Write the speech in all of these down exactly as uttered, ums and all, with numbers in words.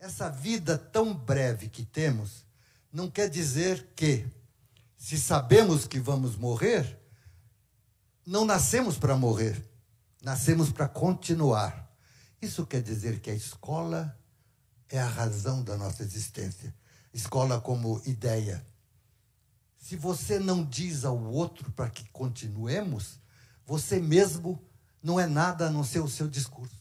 Essa vida tão breve que temos não quer dizer que, se sabemos que vamos morrer, não nascemos para morrer, nascemos para continuar. Isso quer dizer que a escola é a razão da nossa existência. Escola como ideia. Se você não diz ao outro para que continuemos, você mesmo não é nada a não ser o seu discurso.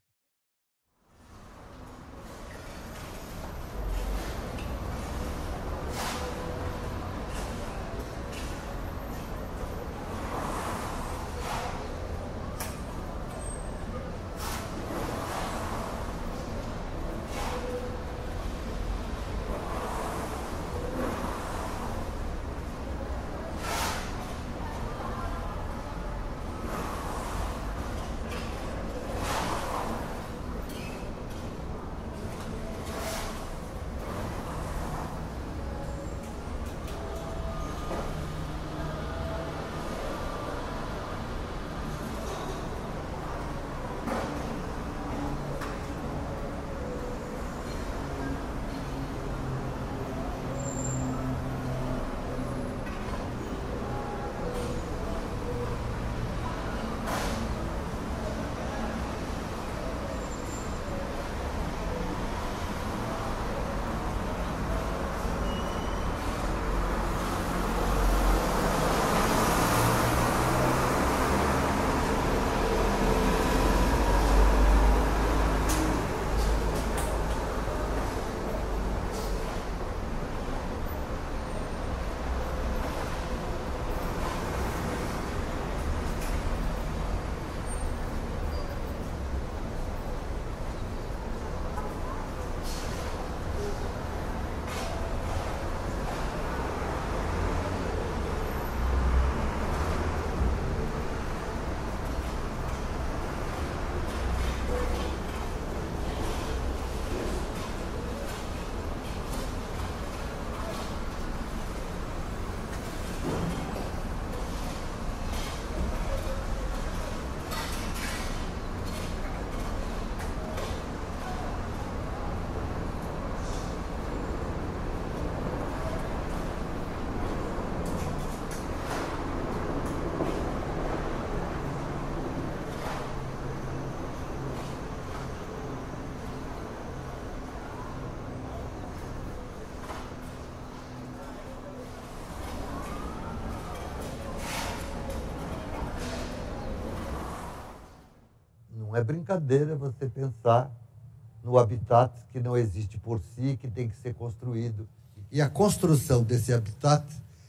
Não é brincadeira você pensar no habitat que não existe por si, que tem que ser construído. E a construção desse habitat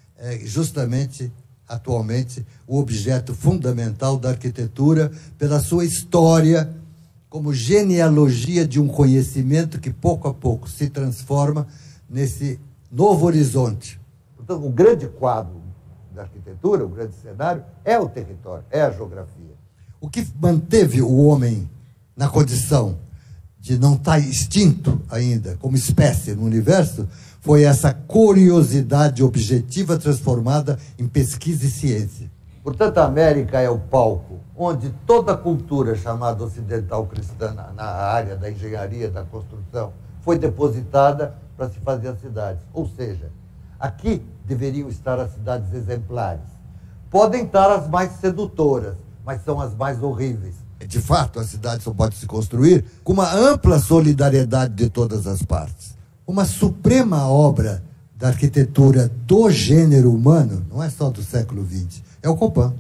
é justamente, atualmente, o objeto fundamental da arquitetura pela sua história como genealogia de um conhecimento que, pouco a pouco, se transforma nesse novo horizonte. Então, o grande quadro da arquitetura, o grande cenário, é o território, é a geografia. O que manteve o homem na condição de não estar extinto ainda, como espécie no universo, foi essa curiosidade objetiva transformada em pesquisa e ciência. Portanto, a América é o palco onde toda a cultura chamada ocidental cristã, na área da engenharia, da construção, foi depositada para se fazer as cidades. Ou seja, aqui deveriam estar as cidades exemplares. Podem estar as mais sedutoras, mas são as mais horríveis. De fato, a cidade só pode se construir com uma ampla solidariedade de todas as partes. Uma suprema obra da arquitetura do gênero humano, não é só do século vinte, é o Copan.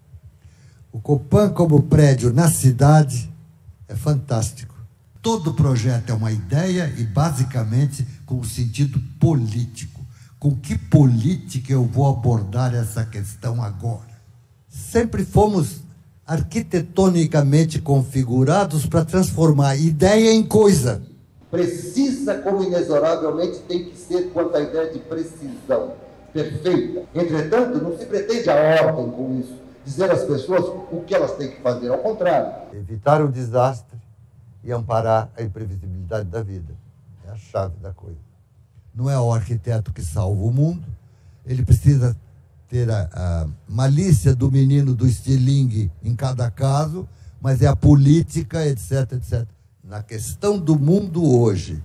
O Copan como prédio na cidade é fantástico. Todo projeto é uma ideia e, basicamente, com o sentido político. Com que política eu vou abordar essa questão agora? Sempre fomos arquitetonicamente configurados para transformar ideia em coisa. Precisa, como inexoravelmente tem que ser quanto à ideia de precisão perfeita. Entretanto, não se pretende a ordem com isso, dizer às pessoas o que elas têm que fazer, ao contrário. Evitar o desastre e amparar a imprevisibilidade da vida. É a chave da coisa. Não é o arquiteto que salva o mundo, ele precisa ter a, a malícia do menino do estilingue em cada caso, mas é a política, etc, etcétera. Na questão do mundo hoje,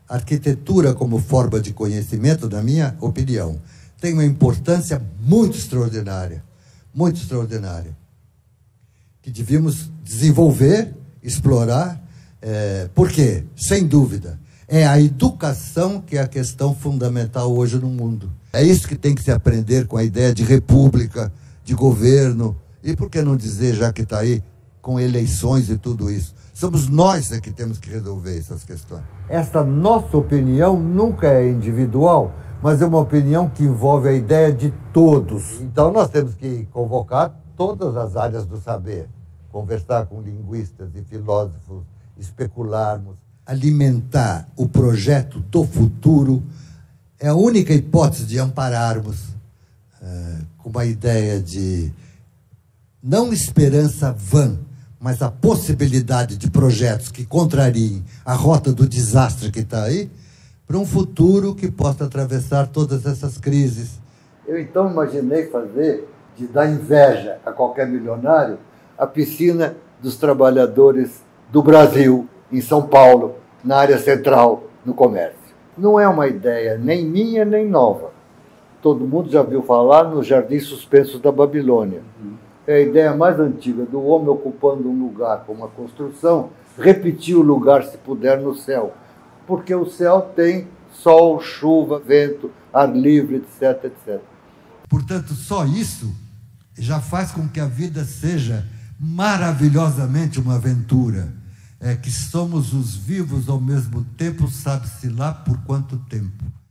A arquitetura como forma de conhecimento, na minha opinião, tem uma importância muito extraordinária, muito extraordinária, que devíamos desenvolver, explorar. É, por quê? Sem dúvida, é a educação que é a questão fundamental hoje no mundo. É isso que tem que se aprender com a ideia de república, de governo, e por que não dizer, já que está aí, com eleições e tudo isso. Somos nós é que temos que resolver essas questões. Essa nossa opinião nunca é individual, mas é uma opinião que envolve a ideia de todos. Então nós temos que convocar todas as áreas do saber, conversar com linguistas e filósofos, especularmos, alimentar o projeto do futuro. É a única hipótese de ampararmos uh, com uma ideia de não esperança vã, mas a possibilidade de projetos que contrariem a rota do desastre que está aí, para um futuro que possa atravessar todas essas crises. Eu então imaginei fazer, de dar inveja a qualquer milionário, a piscina dos trabalhadores do Brasil, em São Paulo, na área central, no comércio. Não é uma ideia nem minha, nem nova. Todo mundo já viu falar nos Jardins Suspensos da Babilônia. É a ideia mais antiga do homem ocupando um lugar com uma construção, repetir o lugar, se puder, no céu. Porque o céu tem sol, chuva, vento, ar livre, etc, etcétera. Portanto, só isso já faz com que a vida seja maravilhosamente uma aventura. É que somos os vivos ao mesmo tempo, sabe-se lá por quanto tempo.